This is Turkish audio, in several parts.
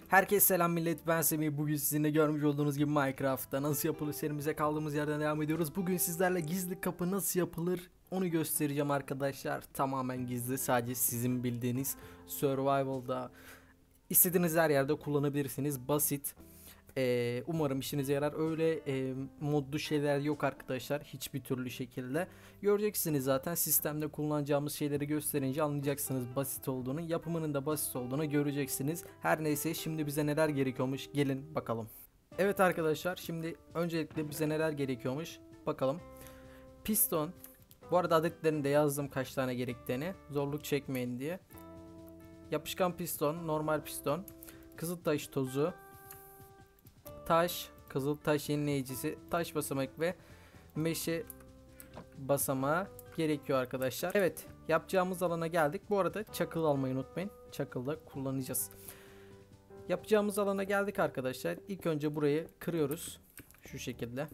Herkese selam millet, ben Semih. Bugün sizinle görmüş olduğunuz gibi Minecraft'ta nasıl yapılır serimize kaldığımız yerden devam ediyoruz. Bugün sizlerle gizli kapı nasıl yapılır onu göstereceğim arkadaşlar. Tamamen gizli, sadece sizin bildiğiniz, survival'da istediğiniz her yerde kullanabilirsiniz. Basit. Umarım işinize yarar. Öyle modlu şeyler yok arkadaşlar, hiçbir türlü şekilde. Göreceksiniz zaten, sistemde kullanacağımız şeyleri gösterince anlayacaksınız basit olduğunu. Yapımının da basit olduğunu göreceksiniz. Her neyse, şimdi bize neler gerekiyormuş gelin bakalım. Evet arkadaşlar, şimdi öncelikle bize neler gerekiyormuş bakalım. Piston. Bu arada adetlerini de yazdım, kaç tane gerektiğini, zorluk çekmeyin diye. Yapışkan piston, normal piston, kızıltaş tozu, taş, kızıltaş yenileyicisi, taş basamak ve meşe basamağı gerekiyor arkadaşlar. Evet, yapacağımız alana geldik. Bu arada çakıl almayı unutmayın. Çakıl da kullanacağız. Yapacağımız alana geldik arkadaşlar. İlk önce burayı kırıyoruz. Şu şekilde.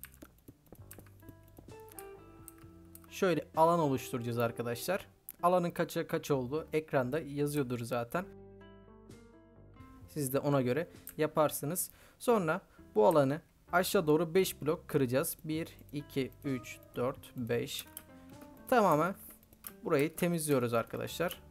Şöyle alan oluşturacağız arkadaşlar. Alanın kaça kaç olduğu ekranda yazıyordur zaten. Siz de ona göre yaparsınız. Sonra bu alanı aşağı doğru 5 blok kıracağız. 1, 2, 3, 4, 5. Tamamen burayı temizliyoruz arkadaşlar.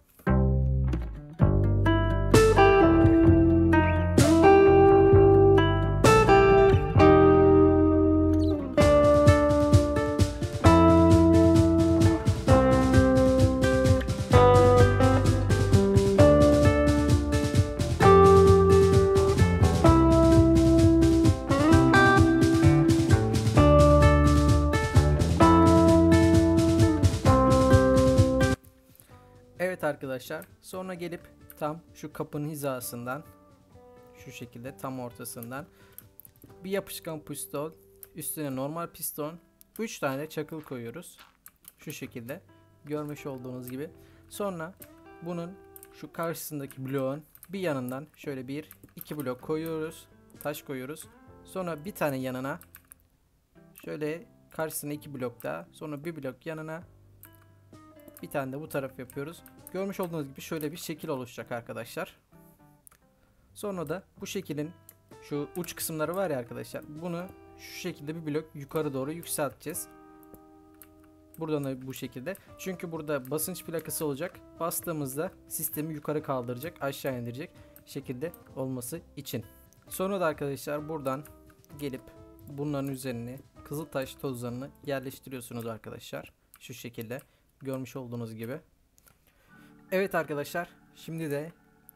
Evet arkadaşlar, sonra gelip tam şu kapının hizasından, şu şekilde tam ortasından bir yapışkan piston, üstüne normal piston, 3 tane çakıl koyuyoruz. Şu şekilde görmüş olduğunuz gibi. Sonra bunun şu karşısındaki bloğun bir yanından şöyle 1-2 blok koyuyoruz. Taş koyuyoruz. Sonra bir tane yanına şöyle karşısına 2 blok daha. Sonra bir blok yanına bir tane de bu taraf yapıyoruz. Görmüş olduğunuz gibi şöyle bir şekil oluşacak arkadaşlar. Sonra da bu şekilin şu uç kısımları var ya arkadaşlar. Bunu şu şekilde bir blok yukarı doğru yükselteceğiz. Buradan da bu şekilde. Çünkü burada basınç plakası olacak. Bastığımızda sistemi yukarı kaldıracak, aşağı indirecek şekilde olması için. Sonra da arkadaşlar buradan gelip bunların üzerine kızıltaş tozlarını yerleştiriyorsunuz arkadaşlar. Şu şekilde görmüş olduğunuz gibi. Evet arkadaşlar, şimdi de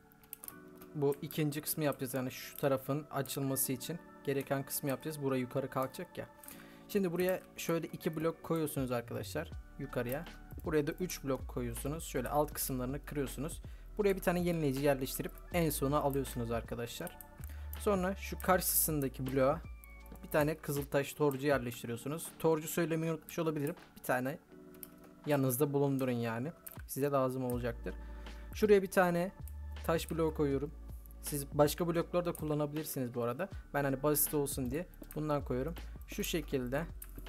bu ikinci kısmı yapacağız. Yani şu tarafın açılması için gereken kısmı yapacağız. Buraya yukarı kalkacak ya. Şimdi buraya şöyle 2 blok koyuyorsunuz arkadaşlar yukarıya. Buraya da 3 blok koyuyorsunuz. Şöyle alt kısımlarını kırıyorsunuz. Buraya bir tane yenileyici yerleştirip en sona alıyorsunuz arkadaşlar. Sonra şu karşısındaki bloğa bir tane kızıltaş torcu yerleştiriyorsunuz. Torcu söylemeyi unutmuş olabilirim. Bir tane yanınızda bulundurun yani. Size lazım olacaktır. Şuraya bir tane taş bloğu koyuyorum. Siz başka bloklar da kullanabilirsiniz bu arada. Ben hani basit olsun diye bundan koyuyorum. Şu şekilde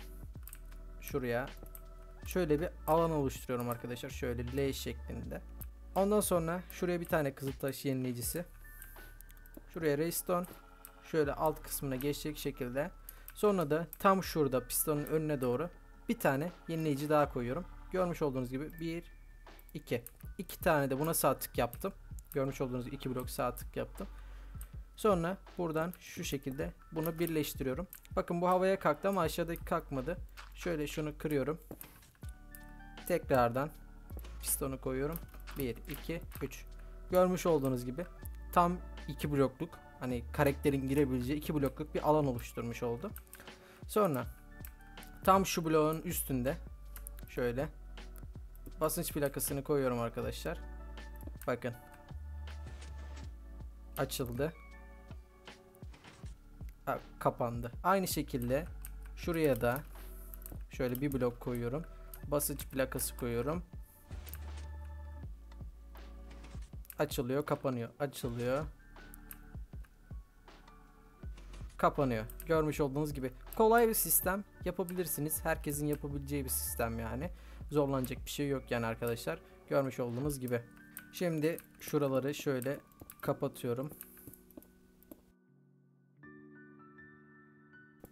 şuraya şöyle bir alan oluşturuyorum arkadaşlar. Şöyle L şeklinde. Ondan sonra şuraya bir tane kızıltaş yenileyicisi. Şuraya redstone. Şöyle alt kısmına geçecek şekilde. Sonra da tam şurada pistonun önüne doğru bir tane yenileyici daha koyuyorum. Görmüş olduğunuz gibi 1, 2. 2 tane de buna sağ tık yaptım. Görmüş olduğunuz 2 blok sağ tık yaptım. Sonra buradan şu şekilde bunu birleştiriyorum. Bakın bu havaya kalktı ama aşağıdaki kalkmadı. Şöyle şunu kırıyorum. Tekrardan pistonu koyuyorum. 1, 2, 3. Görmüş olduğunuz gibi tam 2 blokluk, hani karakterin girebileceği 2 blokluk bir alan oluşturmuş oldu. Sonra tam şu bloğun üstünde şöyle basınç plakasını koyuyorum arkadaşlar. Bakın. Açıldı. Kapandı. Aynı şekilde şuraya da şöyle bir blok koyuyorum. Basınç plakası koyuyorum. Açılıyor, kapanıyor. Açılıyor. Kapanıyor. Görmüş olduğunuz gibi kolay bir sistem, yapabilirsiniz. Herkesin yapabileceği bir sistem yani. Zorlanacak bir şey yok yani arkadaşlar. Görmüş olduğunuz gibi. Şimdi şuraları şöyle kapatıyorum.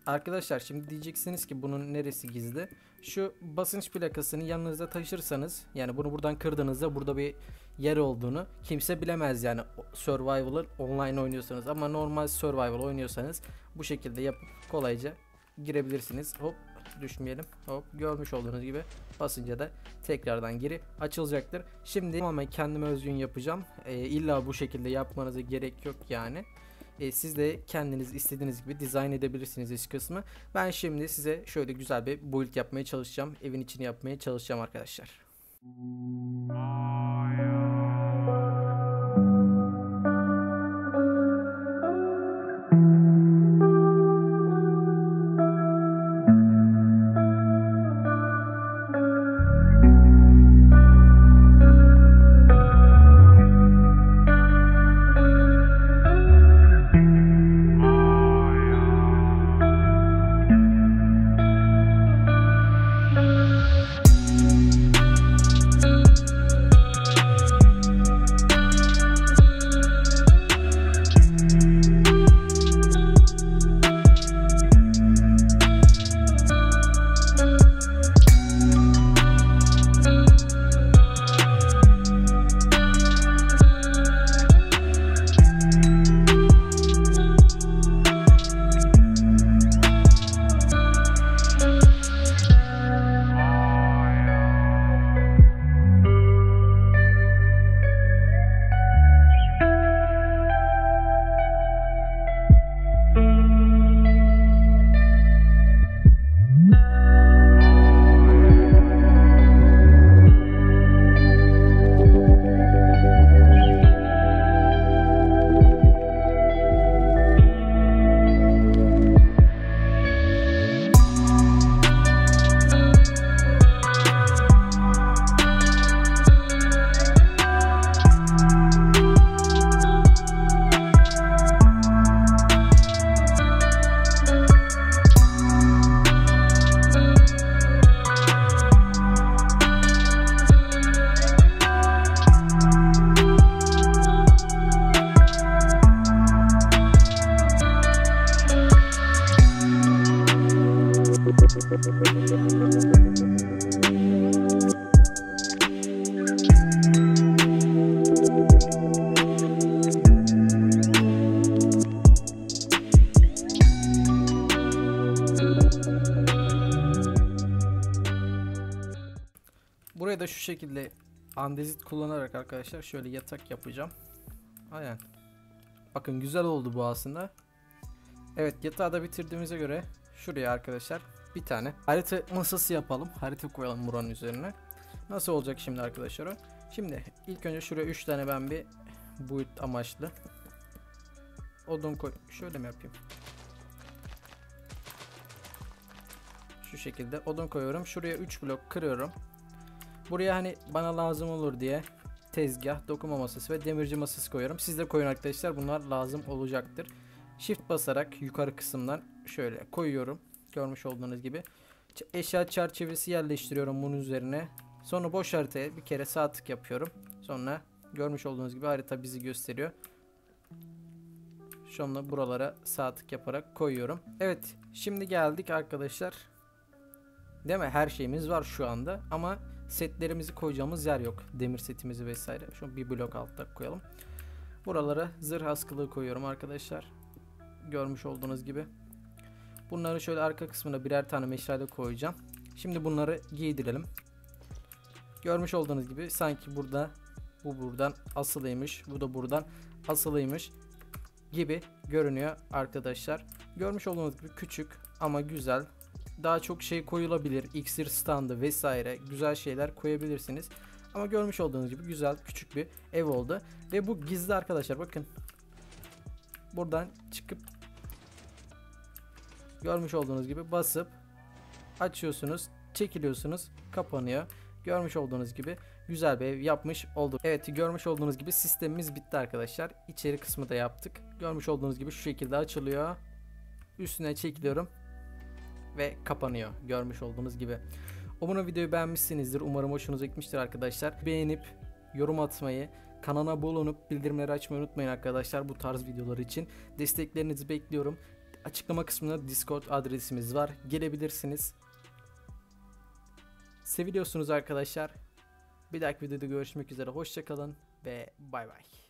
Arkadaşlar şimdi diyeceksiniz ki bunun neresi gizli? Şu basınç plakasını yanınızda taşırsanız, yani bunu buradan kırdığınızda burada bir yer olduğunu kimse bilemez yani, survival online oynuyorsanız. Ama normal survival oynuyorsanız bu şekilde yapıp kolayca girebilirsiniz. Hop, düşmeyelim. Hop, görmüş olduğunuz gibi basınca da tekrardan geri açılacaktır. Şimdi tamamen kendime özgün yapacağım. İlla bu şekilde yapmanıza gerek yok yani. Siz de kendiniz istediğiniz gibi dizayn edebilirsiniz iç kısmı. Ben şimdi size şöyle güzel bir build yapmaya çalışacağım. Evin içini yapmaya çalışacağım arkadaşlar. Buraya da şu şekilde andezit kullanarak arkadaşlar şöyle yatak yapacağım. Aynen. Bakın güzel oldu bu aslında. Evet, yatağı da bitirdiğimize göre şuraya arkadaşlar bir tane harita masası yapalım. Harita koyalım buranın üzerine. Nasıl olacak şimdi arkadaşlar o? Şimdi ilk önce şuraya 3 tane ben bir build amaçlı odun koy. Şöyle mi yapayım? Şu şekilde odun koyuyorum. Şuraya 3 blok kırıyorum. Buraya hani bana lazım olur diye tezgah, dokuma masası ve demirci masası koyuyorum. Siz de koyun arkadaşlar. Bunlar lazım olacaktır. Shift basarak yukarı kısımdan şöyle koyuyorum. Görmüş olduğunuz gibi. Eşya çerçevesi yerleştiriyorum bunun üzerine. Sonra boş haritaya bir kere sağ tık yapıyorum. Sonra görmüş olduğunuz gibi harita bizi gösteriyor. Şunla buralara sağ tık yaparak koyuyorum. Evet, şimdi geldik arkadaşlar. Değil mi? Her şeyimiz var şu anda ama setlerimizi koyacağımız yer yok. Demir setimizi vesaire. Şu bir blok altta koyalım. Buralara zırh askılığı koyuyorum arkadaşlar. Görmüş olduğunuz gibi. Bunları şöyle arka kısmına birer tane meşale koyacağım. Şimdi bunları giydirelim. Görmüş olduğunuz gibi sanki burada bu buradan asılıymış, bu da buradan asılıymış gibi görünüyor arkadaşlar. Görmüş olduğunuz gibi küçük ama güzel. Daha çok şey koyulabilir. İksir standı vesaire güzel şeyler koyabilirsiniz. Ama görmüş olduğunuz gibi güzel küçük bir ev oldu. Ve bu gizli arkadaşlar, bakın. Buradan çıkıp görmüş olduğunuz gibi basıp açıyorsunuz, çekiliyorsunuz, kapanıyor. Görmüş olduğunuz gibi güzel bir ev yapmış olduk. Evet, görmüş olduğunuz gibi sistemimiz bitti arkadaşlar. İçeri kısmı da yaptık. Görmüş olduğunuz gibi şu şekilde açılıyor. Üstüne çekiliyorum ve kapanıyor. Görmüş olduğunuz gibi. Umarım videoyu beğenmişsinizdir. Umarım hoşunuza gitmiştir arkadaşlar. Beğenip yorum atmayı, kanala abone olup bildirimleri açmayı unutmayın arkadaşlar bu tarz videolar için. Desteklerinizi bekliyorum. Açıklama kısmında Discord adresimiz var. Gelebilirsiniz. Seviliyorsunuz arkadaşlar. Bir dahaki videoda görüşmek üzere. Hoşça kalın ve bay bay.